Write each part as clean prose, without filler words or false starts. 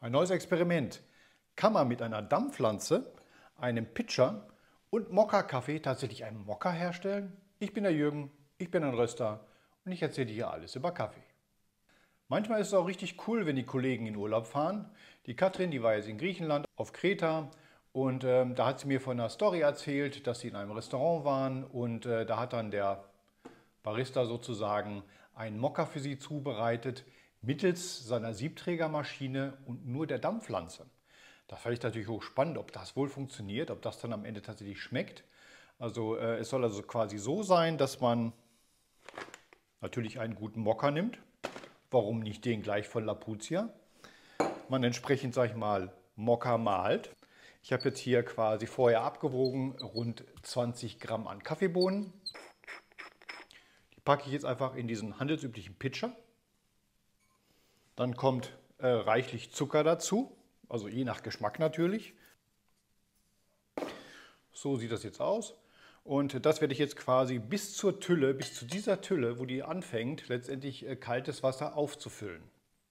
Ein neues Experiment. Kann man mit einer Dampfpflanze, einem Pitcher und Mokka-Kaffee tatsächlich einen Mokka herstellen? Ich bin der Jürgen, ich bin ein Röster und ich erzähle dir hier alles über Kaffee. Manchmal ist es auch richtig cool, wenn die Kollegen in Urlaub fahren. Die Katrin, die war jetzt in Griechenland auf Kreta und da hat sie mir von einer Story erzählt, dass sie in einem Restaurant waren und da hat dann der Barista sozusagen einen Mokka für sie zubereitet, mittels seiner Siebträgermaschine und nur der Dampfpflanze. Das fand ich natürlich hochspannend, ob das wohl funktioniert, ob das dann am Ende tatsächlich schmeckt. Also es soll also quasi so sein, dass man natürlich einen guten Mokka nimmt. Warum nicht den gleich von Lapuzia? Man entsprechend, sag ich mal, Mokka mahlt. Ich habe jetzt hier quasi vorher abgewogen rund 20 Gramm an Kaffeebohnen. Die packe ich jetzt einfach in diesen handelsüblichen Pitcher. Dann kommt reichlich Zucker dazu, also je nach Geschmack natürlich. So sieht das jetzt aus. Und das werde ich jetzt quasi bis zur Tülle, bis zu dieser Tülle, wo die anfängt, letztendlich kaltes Wasser aufzufüllen.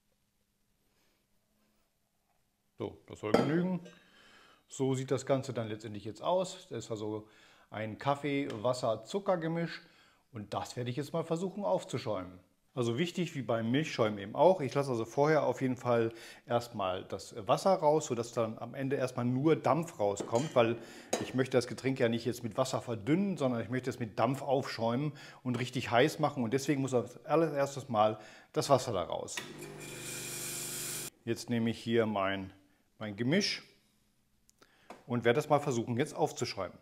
So, das soll genügen. So sieht das Ganze dann letztendlich jetzt aus. Das ist also ein Kaffee-Wasser-Zucker-Gemisch und das werde ich jetzt mal versuchen aufzuschäumen. Also wichtig, wie beim Milchschäumen eben auch, ich lasse also vorher auf jeden Fall erstmal das Wasser raus, sodass dann am Ende erstmal nur Dampf rauskommt, weil ich möchte das Getränk ja nicht jetzt mit Wasser verdünnen, sondern ich möchte es mit Dampf aufschäumen und richtig heiß machen und deswegen muss als allererstes mal das Wasser da raus. Jetzt nehme ich hier mein Gemisch und werde das mal versuchen jetzt aufzuschäumen.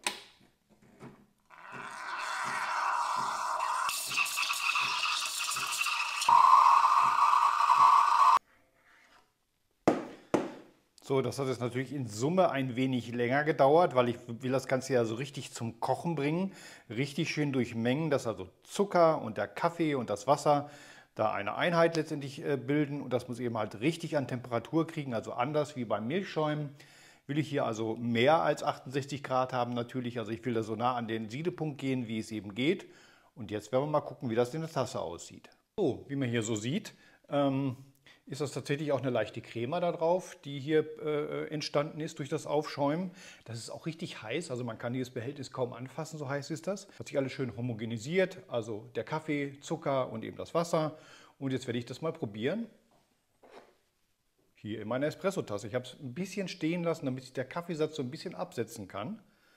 So, das hat jetzt natürlich in Summe ein wenig länger gedauert, weil ich will das Ganze ja so richtig zum Kochen bringen. Richtig schön durchmengen, dass also Zucker und der Kaffee und das Wasser da eine Einheit letztendlich bilden. Und das muss eben halt richtig an Temperatur kriegen, also anders wie beim Milchschäumen. Will ich hier also mehr als 68 Grad haben natürlich. Also ich will da so nah an den Siedepunkt gehen, wie es eben geht. Und jetzt werden wir mal gucken, wie das in der Tasse aussieht. So, wie man hier so sieht, ist das tatsächlich auch eine leichte Crema da drauf, die hier entstanden ist durch das Aufschäumen. Das ist auch richtig heiß, also man kann dieses Behältnis kaum anfassen, so heiß ist das. Hat sich alles schön homogenisiert, also der Kaffee, Zucker und eben das Wasser. Und jetzt werde ich das mal probieren. Hier in meiner Espresso-Tasse. Ich habe es ein bisschen stehen lassen, damit sich der Kaffeesatz so ein bisschen absetzen kann.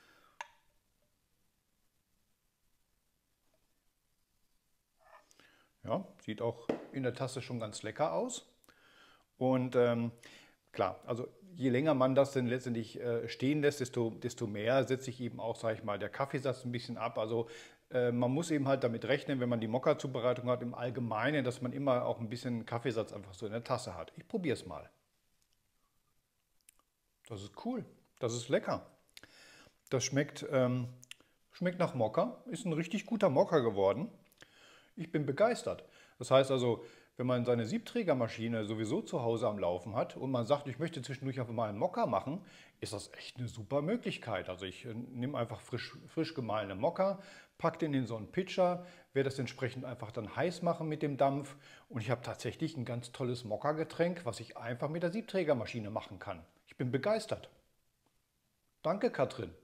Ja, sieht auch in der Tasse schon ganz lecker aus. Und klar, also je länger man das denn letztendlich stehen lässt, desto mehr setzt sich eben auch, sage ich mal, der Kaffeesatz ein bisschen ab. Also man muss eben halt damit rechnen, wenn man die Mokka-Zubereitung hat, im Allgemeinen, dass man immer auch ein bisschen Kaffeesatz einfach so in der Tasse hat. Ich probiere es mal. Das ist cool, das ist lecker. Das schmeckt nach Mokka, ist ein richtig guter Mokka geworden. Ich bin begeistert. Das heißt also, wenn man seine Siebträgermaschine sowieso zu Hause am Laufen hat und man sagt, ich möchte zwischendurch einfach mal einen Mokka machen, ist das echt eine super Möglichkeit. Also ich nehme einfach frisch gemahlene Mokka, packe den in so einen Pitcher, werde das entsprechend einfach dann heiß machen mit dem Dampf und ich habe tatsächlich ein ganz tolles Mokka-Getränk, was ich einfach mit der Siebträgermaschine machen kann. Ich bin begeistert. Danke, Katrin.